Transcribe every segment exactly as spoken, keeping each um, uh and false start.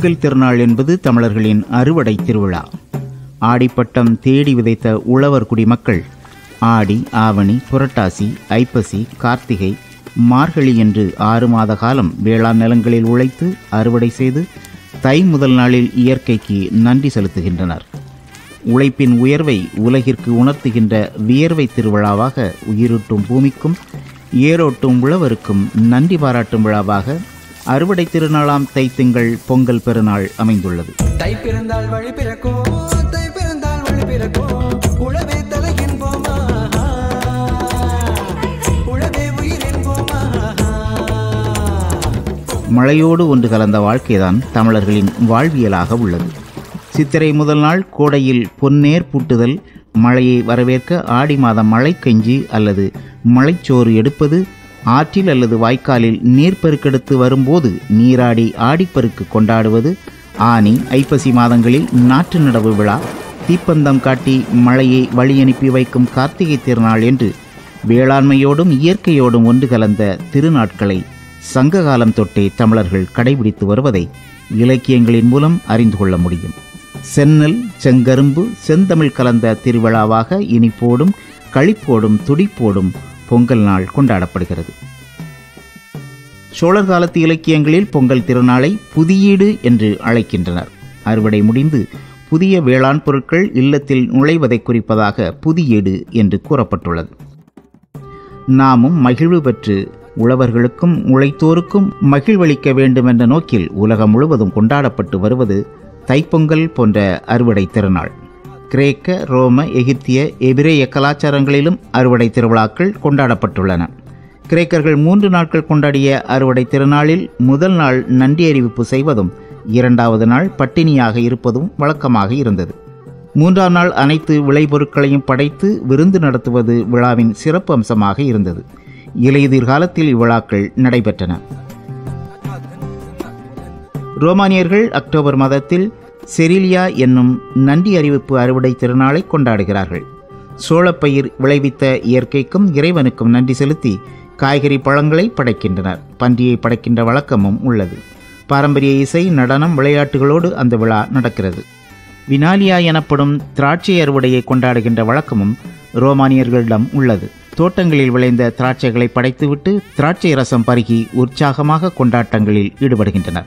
பொங்கல் திருநாள் என்பது தமிழர்களின் அறுவடை திருவிழா. ஆடிப்பட்டம் தேடி விதைத்த உழவர் குடிமக்கள் ஆடி, ஆவணி, புரட்டாசி, ஐப்பசி, கார்த்திகை, மார்கழி என்று ஆறு மாத காலம் வேளாண் நிலங்களில் உழைத்து அறுவடை செய்து தை முதல் நாளில் இயற்கைக்கு நன்றி செலுத்துகின்றனர். உழைப்பின் உயர்வை உலகிற்கு உணர்த்துகின்ற வியர்வை திருவிழாவாக உயிரூட்டும் பூமிக்கும் ஏரோட்டும் உழவருக்கும் நன்றி பாராட்டும் விழாவாக அறுவடை திருநாளாம் தைத்திங்கள் பொங்கல் பெருநாள் அமைந்துள்ளது. தை பிறந்தால் வழி பிறக்கும், தை பிறந்தால் வழி பிறக்கும், உழவே தலையின் போமா, உழவே உயிரின் போமா. மழையோடு ஒன்று கலந்த வாழ்க்கைதான் தமிழர்களின் வாழ்வியலாக உள்ளது. சித்திரை முதல் நாள் கோடையில் பொன்னேர் பூட்டுதல், மழையை வரவேற்க ஆடி மாதம் மழை கஞ்சி அல்லது மழைச்சோறு எடுப்பது, ஆற்றில் அல்லது வாய்க்காலில் நீர்ப்பெருக்கெடுத்து வரும்போது நீராடி ஆடிப்பெருக்கு கொண்டாடுவது, ஆனி ஐப்பசி மாதங்களில் நாற்று நடவு விழா, தீப்பந்தம் காட்டி மழையை வழியனுப்பி வைக்கும் கார்த்திகை திருநாள் என்று வேளாண்மையோடும் இயற்கையோடும் ஒன்று கலந்த திருநாட்களை சங்ககாலம் தொட்டே தமிழர்கள் கடைபிடித்து வருவதை இலக்கியங்களின் மூலம் அறிந்து கொள்ள முடியும். செந்நெல், செங்கரும்பு, செந்தமிழ் கலந்த திருவிழாவாக இனிப்போடும் களிப்போடும் துடிப்போடும் பொங்கல் நாள் கொண்டாடப்படுகிறது. சோழர் காலத்து இலக்கியங்களில் பொங்கல் திருநாளை புதியீடு என்று அழைக்கின்றனர். அறுவடை முடிந்து புதிய வேளாண் பொருட்கள் இல்லத்தில் நுழைவதை குறிப்பதாக புதியீடு என்று கூறப்பட்டுள்ளது. நாமும் மகிழ்வு பெற்று உழவர்களுக்கும் உழைத்தோருக்கும் மகிழ்வளிக்க வேண்டும் என்ற நோக்கில் உலகம் முழுவதும் கொண்டாடப்பட்டு வருவது தைப்பொங்கல் போன்ற அறுவடை திருநாள். கிரேக்க, ரோம, எகிப்திய, எபிரேய கலாச்சாரங்களிலும் அறுவடை திருவிழாக்கள் கொண்டாடப்பட்டுள்ளன. கிரேக்கர்கள் மூன்று நாட்கள் கொண்டாடிய அறுவடை திருநாளில் முதல் நாள் நன்றி அறிவிப்பு செய்வதும் இரண்டாவது நாள் பட்டினியாக இருப்பதும் வழக்கமாக இருந்தது. மூன்றாம் நாள் அனைத்து விளைபொருட்களையும் படைத்து விருந்து நடத்துவது விழாவின் சிறப்பு அம்சமாக இருந்தது. இலையுதிர் காலத்தில் இவ்விழாக்கள் நடைபெற்றன. ரோமானியர்கள் அக்டோபர் மாதத்தில் செரிலியா என்னும் நன்றி அறிவிப்பு அறுவடை திருநாளை கொண்டாடுகிறார்கள். சோளப்பயிர் விளைவித்த இயற்கைக்கும் இறைவனுக்கும் நன்றி செலுத்தி காய்கறி பழங்களை படைக்கின்றனர். பன்றியை படைக்கின்ற வழக்கமும் உள்ளது. பாரம்பரிய இசை, நடனம், விளையாட்டுகளோடு அந்த விழா நடக்கிறது. வினாலியா எனப்படும் திராட்சை அறுவடையை கொண்டாடுகின்ற வழக்கமும் ரோமானியர்களிடம் உள்ளது. தோட்டங்களில் விளைந்த திராட்சைகளை படைத்துவிட்டு திராட்சை ரசம் பருகி உற்சாகமாக கொண்டாட்டங்களில் ஈடுபடுகின்றனர்.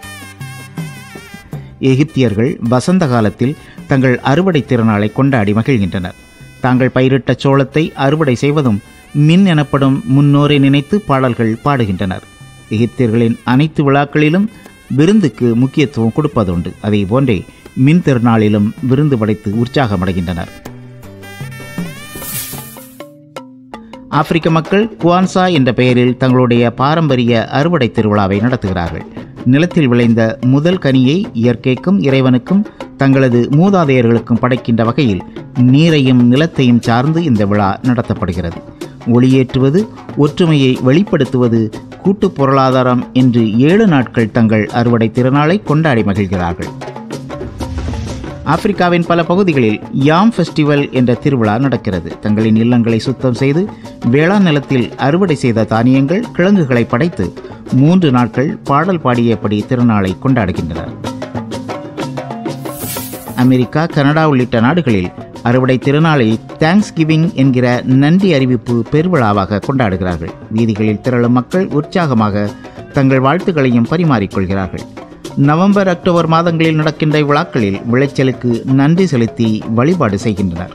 எகிப்தியர்கள் வசந்த காலத்தில் தங்கள் அறுவடை திருநாளை கொண்டாடி மகிழ்கின்றனர். தாங்கள் பயிரிட்ட சோளத்தை அறுவடை செய்வதும் மின் எனப்படும் முன்னோரை நினைத்து பாடல்கள் பாடுகின்றனர். எகிப்தியர்களின் அனைத்து விழாக்களிலும் விருந்துக்கு முக்கியத்துவம் கொடுப்பதுண்டு. அதே போன்றே மின் திருநாளிலும் விருந்து படைத்து உற்சாகமடைகின்றனர். ஆப்பிரிக்க மக்கள் குவான்சா என்ற பெயரில் தங்களுடைய பாரம்பரிய அறுவடை திருவிழாவை நடத்துகிறார்கள். நிலத்தில் விளைந்த முதல் கனியை இயற்கைக்கும் இறைவனுக்கும் தங்களது மூதாதையர்களுக்கும் படைக்கின்ற வகையில் நீரையும் நிலத்தையும் சார்ந்து இந்த விழா நடத்தப்படுகிறது. ஒளியேற்றுவது, ஒற்றுமையை வெளிப்படுத்துவது, கூட்டு பொருளாதாரம் என்று ஏழு நாட்கள் தங்கள் அறுவடை திருநாளை கொண்டாடி மகிழ்கிறார்கள். ஆப்பிரிக்காவின் பல பகுதிகளில் யாம் ஃபெஸ்டிவல் என்ற திருவிழா நடக்கிறது. தங்களின் இல்லங்களை சுத்தம் செய்து வேளாண் நிலத்தில் அறுவடை செய்த தானியங்கள், கிழங்குகளை படைத்து மூன்று நாட்கள் பாடல் பாடியபடி திருநாளை கொண்டாடுகின்றனர். அமெரிக்கா, கனடா உள்ளிட்ட நாடுகளில் அறுவடை திருநாளை தேங்க்ஸ் கிவிங் என்கிற நன்றி அறிவிப்பு பெருவிழாவாக கொண்டாடுகிறார்கள். வீதிகளில் திரளும் மக்கள் உற்சாகமாக தங்கள் வாழ்த்துக்களையும் பரிமாறிக்கொள்கிறார்கள். நவம்பர், அக்டோபர் மாதங்களில் நடக்கின்ற விழாக்களில் விளைச்சலுக்கு நன்றி செலுத்தி வழிபாடு செய்கின்றனர்.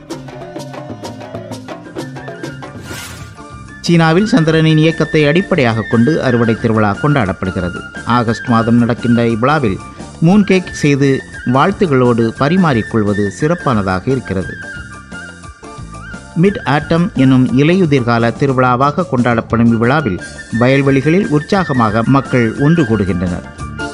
சீனாவில் சந்திரனின் இயக்கத்தை அடிப்படையாக கொண்டு அறுவடை திருவிழா கொண்டாடப்படுகிறது. ஆகஸ்ட் மாதம் நடக்கின்ற இவ்விழாவில் மூன் கேக் செய்து வாழ்த்துகளோடு பரிமாறிக்கொள்வது சிறப்பானதாக இருக்கிறது. மிட் ஆட்டம் எனும் இலையுதிர்கால திருவிழாவாக கொண்டாடப்படும் இவ்விழாவில் வயல்வெளிகளில் உற்சாகமாக மக்கள் ஒன்று கூடுகின்றனர்.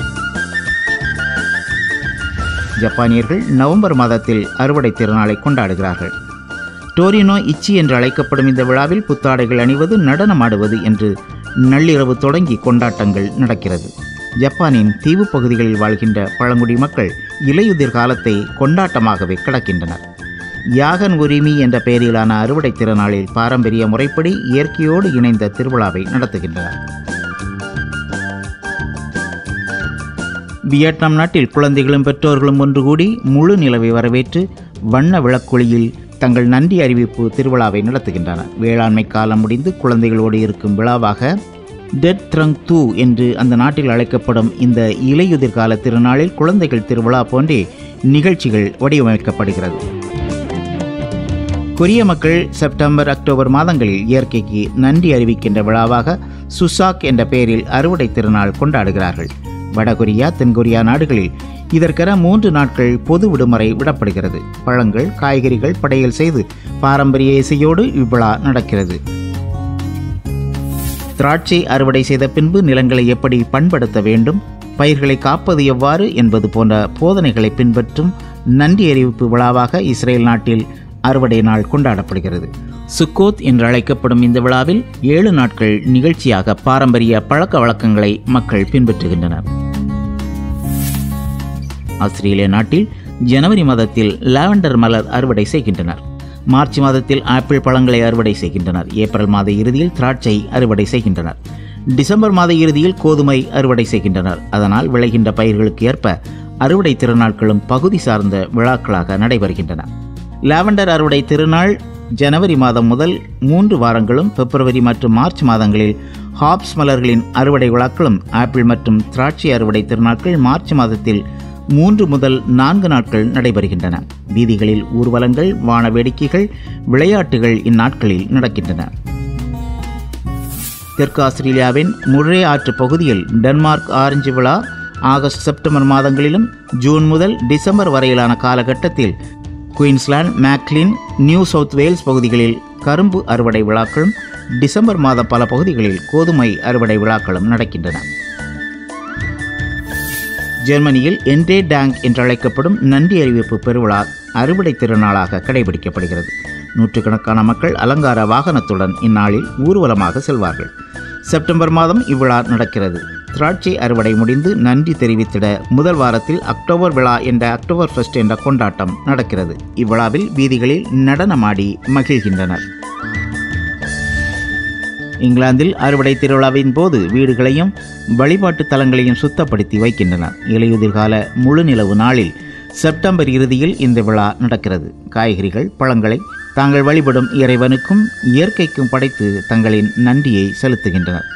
ஜப்பானியர்கள் நவம்பர் மாதத்தில் அறுவடை திருநாளை கொண்டாடுகிறார்கள். டோரினோ இச்சி என்று அழைக்கப்படும் இந்த விழாவில் புத்தாடைகள் அணிவது, நடனமாடுவது என்று நள்ளிரவு தொடங்கி கொண்டாட்டங்கள் நடக்கிறது. ஜப்பானின் தீவு பகுதிகளில் வாழ்கின்ற பழங்குடி மக்கள் இலையுதிர் காலத்தை கொண்டாட்டமாகவே கடக்கின்றனர். யாகன் உரிமி என்ற பெயரிலான அறுவடை திருநாளில் பாரம்பரிய முறைப்படி இயற்கையோடு இணைந்த திருவிழாவை நடத்துகின்றனர். வியட்நாம் நாட்டில் குழந்தைகளும் பெற்றோர்களும் ஒன்று கூடி முழு நிலவை வரவேற்று வண்ண விளக்கொளியில் தங்கள் நன்றி அறிவிப்பு திருவிழாவை நடத்துகின்றனர். வேளாண்மை காலம் முடிந்து குழந்தைகளோடு இருக்கும் விழாவாக டெட் த்ரங் தூ என்று அந்த நாட்டில் அழைக்கப்படும் இந்த இலையுதிர் கால திருநாளில் குழந்தைகள் திருவிழா போன்றே நிகழ்ச்சிகள் வடிவமைக்கப்படுகிறது. கொரிய மக்கள் செப்டம்பர் அக்டோபர் மாதங்களில் இயற்கைக்கு நன்றி அறிவிக்கின்ற விழாவாக சுசாக் என்ற பெயரில் அறுவடை திருநாள் கொண்டாடுகிறார்கள். வடகொரியா தென்கொரியா நாடுகளில் இதற்கென மூன்று நாட்கள் பொது விடுமுறை விடப்படுகிறது. பழங்கள் காய்கறிகள் படையல் செய்து பாரம்பரிய இசையோடு இவ்விழா நடக்கிறது. திராட்சை அறுவடை செய்த பின்பு நிலங்களை எப்படி பண்படுத்த வேண்டும், பயிர்களை காப்பது எவ்வாறு என்பது போன்ற போதனைகளை பின்பற்றும் நன்றி அறிவிப்பு விழாவாக இஸ்ரேல் நாட்டில் அறுவடை நாள் கொண்டாடப்படுகிறது. சுக்கோத் என்று அழைக்கப்படும் இந்த விழாவில் ஏழு நாட்கள் நிகழ்ச்சியாக பாரம்பரிய பழக்க வழக்கங்களை மக்கள் பின்பற்றுகின்றனர். ஆஸ்திரேலிய நாட்டில் ஜனவரி மாதத்தில் லாவெண்டர் மலர் அறுவடை செய்கின்றனர். மார்ச் மாதத்தில் ஆப்பிள் பழங்களை அறுவடை செய்கின்றனர். ஏப்ரல் மாத இறுதியில் திராட்சை அறுவடை செய்கின்றனர். டிசம்பர் மாத இறுதியில் கோதுமை அறுவடை செய்கின்றனர். அதனால் விளைகின்ற பயிர்களுக்கு ஏற்ப அறுவடை திருநாட்களும் பகுதி சார்ந்த விழாக்களாக நடைபெறுகின்றன. லாவெண்டர் அறுவடை திருநாள் ஜனவரி மாதம் முதல் மூன்று வாரங்களும், பிப்ரவரி மற்றும் மார்ச் மாதங்களில் ஹாப்ஸ் மலர்களின் அறுவடை விழாக்களும், ஆப்பிள் மற்றும் திராட்சை அறுவடை திருநாட்கள் மார்ச் மாதத்தில் மூன்று முதல் நான்கு நாட்கள் நடைபெறுகின்றன. வீதிகளில் ஊர்வலங்கள், வான வேடிக்கைகள், விளையாட்டுகள் இந்நாட்களில் நடக்கின்றன. தெற்கு ஆஸ்திரேலியாவின் முர்ரே ஆற்று பகுதியில் டென்மார்க் ஆரஞ்சு விழா ஆகஸ்ட் செப்டம்பர் மாதங்களிலும், ஜூன் முதல் டிசம்பர் வரையிலான காலகட்டத்தில் குயின்ஸ்லாந்து, மேக்லின், நியூ சவுத் வேல்ஸ் பகுதிகளில் கரும்பு அறுவடை விழாக்களும், டிசம்பர் மாத பல பகுதிகளில் கோதுமை அறுவடை விழாக்களும் நடக்கின்றன. ஜெர்மனியில் என்டே டேங் என்று அழைக்கப்படும் நன்றி அறிவிப்பு பெருவிழா அறுவடை திருநாளாக கடைபிடிக்கப்படுகிறது. நூற்றுக்கணக்கான மக்கள் அலங்கார வாகனத்துடன் இந்நாளில் ஊர்வலமாக செல்வார்கள். செப்டம்பர் மாதம் இவ்விழா நடக்கிறது. திராட்சை அறுவடை முடிந்து நன்றி தெரிவித்திட முதல் வாரத்தில் அக்டோபர் விழா என்ற அக்டோபர் ஃபெஸ்ட் என்ற கொண்டாட்டம் நடக்கிறது. இவ்விழாவில் வீதிகளில் நடனமாடி மகிழ்கின்றனர். இங்கிலாந்தில் அறுவடை திருவிழாவின் போது வீடுகளையும் வழிபாட்டு தலங்களையும் சுத்தப்படுத்தி வைக்கின்றனர். இலையுதிர்கால முழு நிலவு நாளில் செப்டம்பர் இறுதியில் இந்த விழா நடக்கிறது. காய்கறிகள் பழங்களை தாங்கள் வழிபடும் இறைவனுக்கும் இயற்கைக்கும் படைத்து தங்களின் நன்றியை செலுத்துகின்றனர்.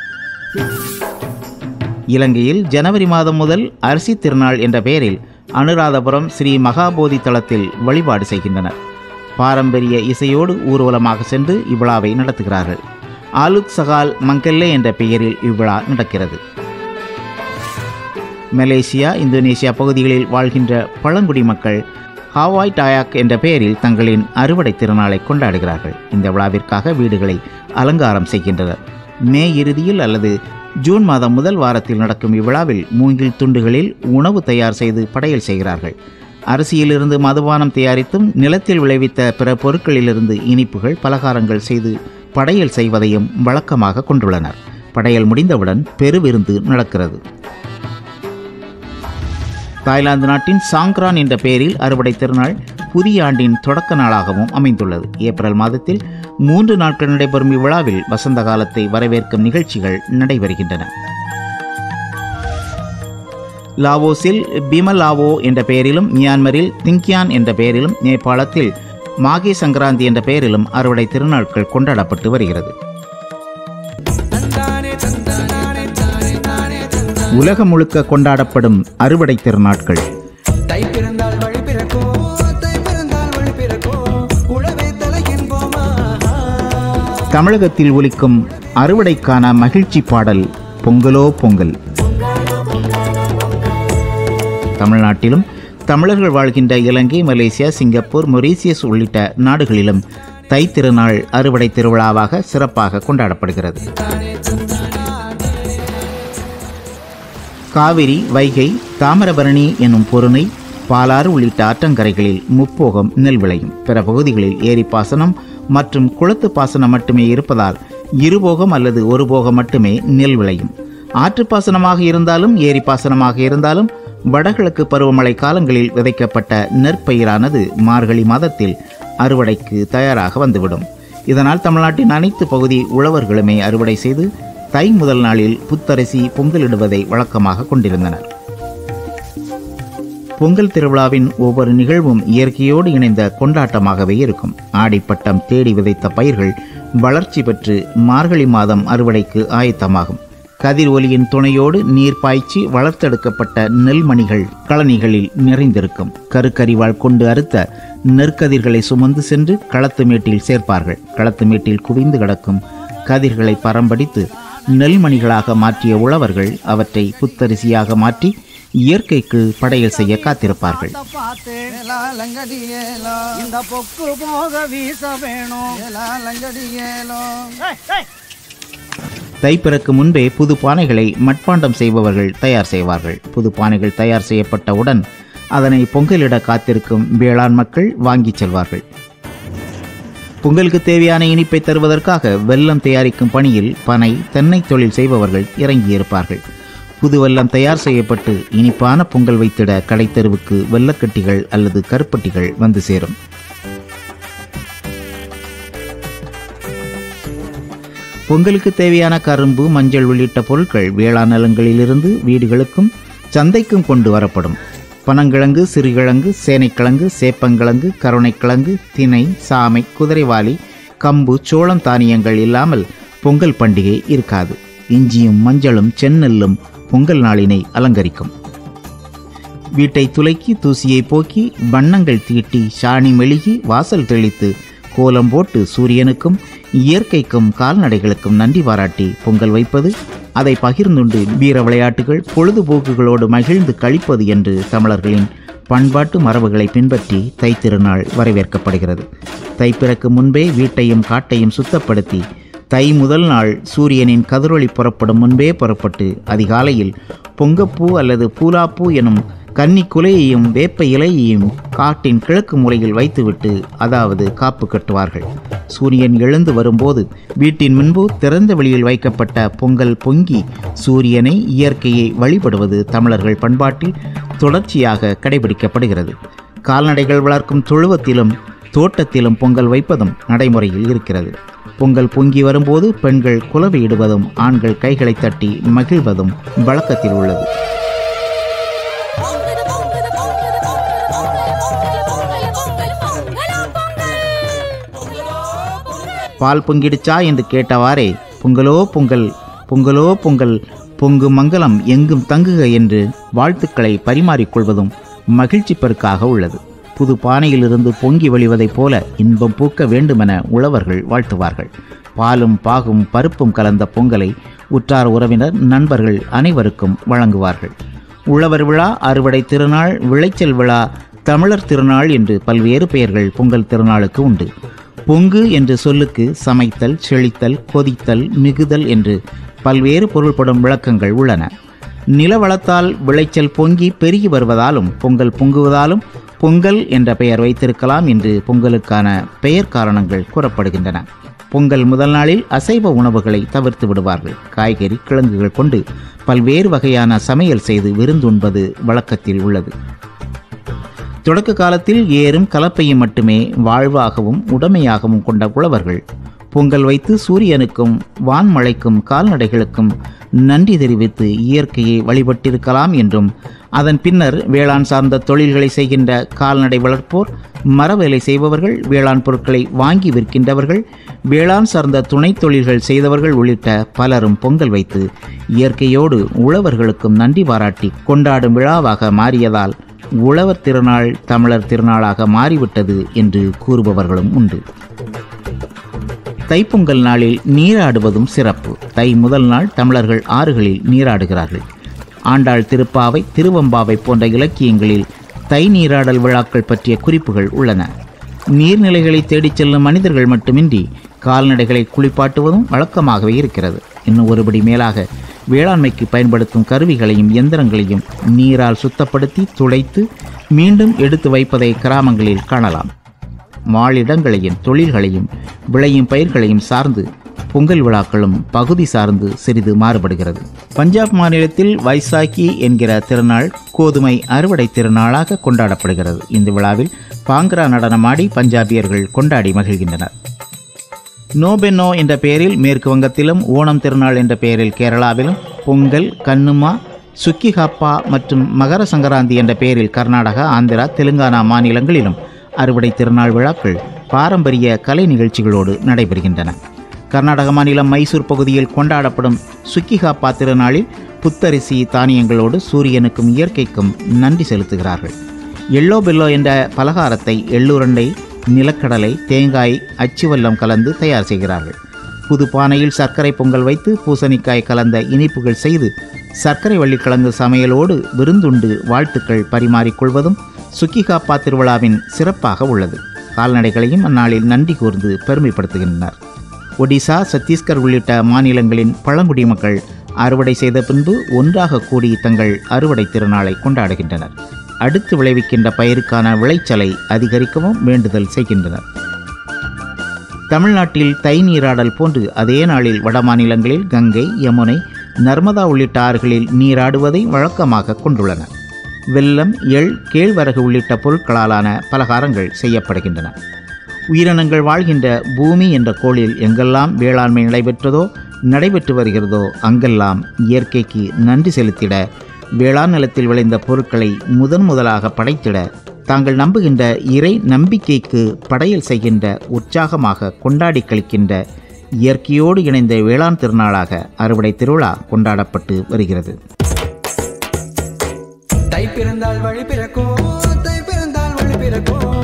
இலங்கையில் ஜனவரி மாதம் முதல் அரிசி திருநாள் என்ற பெயரில் அனுராதபுரம் ஸ்ரீ மகாபோதி தலத்தில் வழிபாடு செய்கின்றனர். பாரம்பரிய இசையோடு ஊர்வலமாக சென்று இவ்விழாவை நடத்துகிறார்கள். ஆலுக் சகால் மங்கெல்லே என்ற பெயரில் இவ்விழா நடக்கிறது. மலேசியா, இந்தோனேசியா பகுதிகளில் வாழ்கின்ற பழங்குடி மக்கள் ஹாவாய் டாயாக் என்ற பெயரில் தங்களின் அறுவடை திருநாளை கொண்டாடுகிறார்கள். இந்த விழாவிற்காக வீடுகளை அலங்காரம் செய்கின்றனர். மே இறுதியில் அல்லது ஜூன் மாதம் முதல் வாரத்தில் நடக்கும் இவ்விழாவில் மூங்கில் துண்டுகளில் உணவு தயார் செய்து படையல் செய்கிறார்கள். அரிசியிலிருந்து மதுபானம் தயாரித்தும் நிலத்தில் விளைவித்த பிற பொருட்களிலிருந்து இனிப்புகள் பலகாரங்கள் செய்து படையல் செய்வதையும் வழக்கமாக கொண்டுள்ளனர். படையல் முடிந்தவுடன் பெருவிருந்து நடக்கிறது. தாய்லாந்து நாட்டின் சாங்க்ரான் என்ற பெயரில் அறுவடை திருநாள் புதிய ஆண்டின் தொடக்க நாளாகவும் அமைந்துள்ளது. ஏப்ரல் மாதத்தில் மூன்று நாட்கள் நடைபெறும் இவ்விழாவில் வசந்த காலத்தை வரவேற்கும் நிகழ்ச்சிகள் நடைபெறுகின்றன. லாவோஸில் பிமலாவோ என்ற பெயரிலும், மியான்மரில் திங்கியான் என்ற பெயரிலும், நேபாளத்தில் மாகே சங்கராந்தி என்ற பெயரிலும் அறுவடை திருநாட்கள் கொண்டாடப்பட்டு வருகிறது. உலகம் முழுக்க கொண்டாடப்படும் அறுவடை திருநாட்கள். தமிழகத்தில் ஒலிக்கும் அறுவடைக்கான மகிழ்ச்சி பாடல் பொங்கலோ பொங்கல். தமிழ்நாட்டிலும் தமிழர்கள் வாழ்கின்ற இலங்கை, மலேசியா, சிங்கப்பூர், மொரீசியஸ் உள்ளிட்ட நாடுகளிலும் தை திருநாள் அறுவடை திருவிழாவாக சிறப்பாக கொண்டாடப்படுகிறது. காவிரி, வைகை, தாமிரபரணி என்னும் பொருணை, பாலாறு உள்ளிட்ட ஆற்றங்கரைகளில் முப்போகம் நெல் விளையும். பிற பகுதிகளில் ஏரி பாசனம் மற்றும் குளத்து பாசனம் மட்டுமே இருப்பதால் இருபோகம் அல்லது ஒரு போகம் மட்டுமே நெல் விளையும். ஆற்று பாசனமாக இருந்தாலும் ஏரி பாசனமாக இருந்தாலும் வடகிழக்கு பருவமழை காலங்களில் விதைக்கப்பட்ட நெற்பயிரானது மார்கழி மாதத்தில் அறுவடைக்கு தயாராக வந்துவிடும். இதனால் தமிழ்நாட்டின் அனைத்து பகுதி உழவர்களுமே அறுவடை செய்து தை முதல் நாளில் புத்தரிசி பொங்கலிடுவதை வழக்கமாக கொண்டிருந்தனர். பொங்கல் திருவிழாவின் ஒவ்வொரு நிகழ்வும் இயற்கையோடு இணைந்த கொண்டாட்டமாகவே இருக்கும். ஆடிப்பட்டம் தேடி விதைத்த பயிர்கள் வளர்ச்சி பெற்று மார்கழி மாதம் அறுவடைக்கு ஆயத்தமாகும். கதிர் ஒலியின் துணையோடு நீர் பாய்ச்சி வளர்த்தெடுக்கப்பட்ட நெல்மணிகள் களனிகளில் நிறைந்திருக்கும். கருக்கரிவாள் கொண்டு அறுத்த நெற்கதிர்களை சுமந்து சென்று களத்து மேட்டில் சேர்ப்பார்கள். களத்து மேட்டில் குவிந்து கிடக்கும் கதிர்களை பரம்படித்து நெல்மணிகளாக மாற்றிய உழவர்கள் அவற்றை புத்தரிசியாக மாற்றி இயற்கைக்கு படையல் செய்ய காத்திருப்பார்கள். தைப்பிறக்கு முன்பே புது பானைகளை மட்பாண்டம் செய்பவர்கள் தயார் செய்வார்கள். புது பானைகள் தயார் செய்யப்பட்டவுடன் அதனை பொங்கலிட காத்திருக்கும் வேளாண் மக்கள் வாங்கிச் செல்வார்கள். பொங்கலுக்கு தேவையான இனிப்பை தருவதற்காக வெல்லம் தயாரிக்கும் பணியில் பனை தென்னை தொழில் செய்பவர்கள் இறங்கியிருப்பார்கள். புது வெல்லம் தயார் செய்யப்பட்டு இனிப்பான பொங்கல் வைத்திட கடைத்தெருவுக்கு வெல்லக்கட்டிகள் அல்லது கருப்பட்டிகள் வந்து சேரும். பொங்கலுக்கு தேவையான கரும்பு, மஞ்சள் உள்ளிட்ட பொருட்கள் வேளாண் நிலங்களிலிருந்து வீடுகளுக்கும் சந்தைக்கும் கொண்டு வரப்படும். பனங்கிழங்கு, சிறுகிழங்கு, சேனைக்கிழங்கு, சேப்பங்கிழங்கு, கருணைக்கிழங்கு, தினை, சாமை, குதிரைவாலி, கம்பு, சோளம் தானியங்கள் இல்லாமல் பொங்கல் பண்டிகை இருக்காது. இஞ்சியும் மஞ்சளும் செந்நெல்லும் பொங்கல் நாளினை அலங்கரிக்கும். வீட்டை துளைக்கி தூசியை போக்கி வண்ணங்கள் தீட்டி சாணி மெழுகி வாசல் தெளித்து கோலம் போட்டு சூரியனுக்கும் இயற்கைக்கும் கால்நடைகளுக்கும் நன்றி பாராட்டி பொங்கல் வைப்பது, அதை பகிர்ந்துண்டு வீர விளையாட்டுகள் பொழுதுபோக்குகளோடு மகிழ்ந்து கழிப்பது என்று தமிழர்களின் பண்பாட்டு மரபுகளை பின்பற்றி தைத்திருநாள் வரவேற்கப்படுகிறது. தைப்பிறக்கு முன்பே வீட்டையும் காட்டையும் சுத்தப்படுத்தி தை முதல் நாள் சூரியனின் கதிரொளி புறப்படும் முன்பே புறப்பட்டு அதிகாலையில் பொங்கப்பூ அல்லது பூலாப்பூ எனும் கன்னி குலையையும் வேப்ப இலையையும் காட்டின் கிழக்கு மூலையில் வைத்துவிட்டு அதாவது காப்பு கட்டுவார்கள். சூரியன் எழுந்து வரும்போது வீட்டின் முன்பு திறந்த வெளியில் வைக்கப்பட்ட பொங்கல் பொங்கி சூரியனை இயற்கையை வழிபடுவது தமிழர்கள் பண்பாட்டில் தொடர்ச்சியாக கடைபிடிக்கப்படுகிறது. கால்நடைகள் வளர்க்கும் தொழுவத்திலும் தோட்டத்திலும் பொங்கல் வைப்பதும் நடைமுறையில் இருக்கிறது. பொங்கல் பொங்கி வரும்போது பெண்கள் குலவையிடுவதும் ஆண்கள் கைகளை தட்டி மகிழ்வதும் வழக்கத்தில் உள்ளது. பால் பொங்கிடுச்சா என்று கேட்டவாறே பொங்கலோ பொங்கல், பொங்கலோ பொங்கல், பொங்கு மங்கலம் எங்கும் தங்குக என்று வாழ்த்துக்களை பரிமாறிக்கொள்வதும் மகிழ்ச்சி பெருக்காக உள்ளது. புது பானையிலிருந்து பொங்கி வழிவதைப் போல இன்பம் பூக்க வேண்டுமென உழவர்கள் வாழ்த்துவார்கள். பாலும் பாகும் பருப்பும் கலந்த பொங்கலை உற்றார் உறவினர் நண்பர்கள் அனைவருக்கும் வழங்குவார்கள். உழவர் விழா, அறுவடை திருநாள், விளைச்சல் விழா, தமிழர் திருநாள் என்று பல்வேறு பெயர்கள் பொங்கல் திருநாளுக்கு உண்டு. பொங்கு என்ற சொல்லுக்கு சமைத்தல், செழித்தல், கொதித்தல், மிகுதல் என்று பல்வேறு பொருள்படும் விளக்கங்கள் உள்ளன. நிலவளத்தால் விளைச்சல் பொங்கி பெருகி வருவதாலும் பொங்கல் பொங்குவதாலும் பொங்கல் என்ற பெயர் வைத்திருக்கலாம் என்று பொங்கலுக்கான பெயர் காரணங்கள் கூறப்படுகின்றன. பொங்கல் முதல் நாளில் அசைவ உணவுகளை தவிர்த்து விடுவார்கள். காய்கறி, கிழங்குகள் கொண்டு பல்வேறு வகையான சமையல் செய்து விருந்துண்பது வழக்கத்தில் உள்ளது. தொடக்க காலத்தில் ஏறும் கலப்பையும் மட்டுமே வாழ்வாகவும் உடைமையாகவும் கொண்ட உழவர்கள் பொங்கல் வைத்து சூரியனுக்கும் வான்மழைக்கும் கால்நடைகளுக்கும் நன்றி தெரிவித்து இயற்கையை வழிபட்டிருக்கலாம் என்றும், அதன் பின்னர் வேளாண் சார்ந்த தொழில்களை செய்கின்ற கால்நடை வளர்ப்போர், மரவேலை செய்பவர்கள், வேளாண் பொருட்களை வாங்கி விற்கின்றவர்கள், வேளாண் சார்ந்த துணை தொழில்கள் செய்தவர்கள் உள்ளிட்ட பலரும் பொங்கல் வைத்து இயற்கையோடு உழவர்களுக்கும் நன்றி பாராட்டி கொண்டாடும் விழாவாக மாறியதால் உழவர் திருநாள் தமிழர் திருநாளாக மாறிவிட்டது என்று கூறுபவர்களும் உண்டு. தைப்பொங்கல் நாளில் நீராடுவதும் சிறப்பு. தை முதல் நாள் தமிழர்கள் ஆறுகளில் நீராடுகிறார்கள். ஆண்டாள் திருப்பாவை, திருவம்பாவை போன்ற இலக்கியங்களில் தை நீராடல் விழாக்கள் பற்றிய குறிப்புகள் உள்ளன. நீர்நிலைகளை தேடிச் செல்லும் மனிதர்கள் மட்டுமின்றி கால்நடைகளை குளிப்பாட்டுவதும் வழக்கமாகவே இருக்கிறது. இன்னும் ஒருபடி மேலாக வேளாண்மைக்கு பயன்படுத்தும் கருவிகளையும் இயந்திரங்களையும் நீரால் சுத்தப்படுத்தி துடைத்து மீண்டும் எடுத்து வைப்பதை கிராமங்களில் காணலாம். வாழிடங்களையும் தொழில்களையும் விளையும் பயிர்களையும் சார்ந்து பொங்கல் விழாக்களும் பகுதி சார்ந்து சிறிது மாறுபடுகிறது. பஞ்சாப் மாநிலத்தில் வைசாக்கி என்கிற திருநாள் கோதுமை அறுவடை திருநாளாக கொண்டாடப்படுகிறது. இந்த விழாவில் பாங்கரா நடனமாடி பஞ்சாபியர்கள் கொண்டாடி மகிழ்கின்றனர். நோபென்னோ என்ற பெயரில் மேற்கு வங்கத்திலும், ஓணம் திருநாள் என்ற பெயரில் கேரளாவிலும், பொங்கல், கண்ணுமா, சுக்கிகாப்பா மற்றும் மகர சங்கராந்தி என்ற பெயரில் கர்நாடகா, ஆந்திரா, தெலுங்கானா மாநிலங்களிலும் அறுவடை திருநாள் விழாக்கள் பாரம்பரிய கலை நிகழ்ச்சிகளோடு நடைபெறுகின்றன. கர்நாடக மாநிலம் மைசூர் பகுதியில் கொண்டாடப்படும் சுக்கிகாப்பா திருநாளில் புத்தரிசி தானியங்களோடு சூரியனுக்கும் இயற்கைக்கும் நன்றி செலுத்துகிறார்கள். எள்ளோ பெல்லோ என்ற பலகாரத்தை எள்ளுருண்டை, நிலக்கடலை, தேங்காய், அச்சுவல்லம் கலந்து தயார் செய்கிறார்கள். புது பானையில் சர்க்கரை பொங்கல் வைத்து பூசணிக்காய் கலந்த இனிப்புகள் செய்து சர்க்கரை வள்ளிக்கிழங்கு சமையலோடு விருந்துண்டு வாழ்த்துக்கள் பரிமாறிக்கொள்வதும் சுக்கிகாப்பா திருவிழாவின் சிறப்பாக உள்ளது. கால்நடைகளையும் அந்நாளில் நன்றி கூர்ந்து பெருமைப்படுத்துகின்றனர். ஒடிசா, சத்தீஸ்கர் உள்ளிட்ட மாநிலங்களின் பழங்குடி மக்கள் அறுவடை செய்த பின்பு ஒன்றாக கூடி தங்கள் அறுவடை திருநாளை கொண்டாடுகின்றனர். அடுத்து விளைவிக்கின்ற பயிருக்கான விளைச்சலை அதிகரிக்கவும் வேண்டுதல் செய்கின்றனர். தமிழ்நாட்டில் தை நீராடல் போன்று அதே நாளில் வட மாநிலங்களில் கங்கை, யமுனை, நர்மதா உள்ளிட்ட ஆறுகளில் நீராடுவதை வழக்கமாக கொண்டுள்ளனர். வெல்லம், எள், கேழ்வரகு உள்ளிட்ட பொருட்களாலான பலகாரங்கள் செய்யப்படுகின்றன. உயிரினங்கள் வாழ்கின்ற பூமி என்ற கோளில் எங்கெல்லாம் வேளாண்மை நடைபெற்றதோ நடைபெற்று வருகிறதோ அங்கெல்லாம் இயற்கைக்கு நன்றி செலுத்திட, வேளாண் நிலத்தில் விளைந்த பொருட்களை முதன் முதலாக படைத்திட, தாங்கள் நம்புகின்ற இறை நம்பிக்கைக்கு படையல் செய்கின்ற, உற்சாகமாக கொண்டாடி கழிக்கின்ற, இயற்கையோடு இணைந்த வேளாண் திருநாளாக அறுவடை திருவிழா கொண்டாடப்பட்டு வருகிறது. தை பிறந்தால் வழி பிறக்கும், தை பிறந்தால் வழி பிறக்கும்.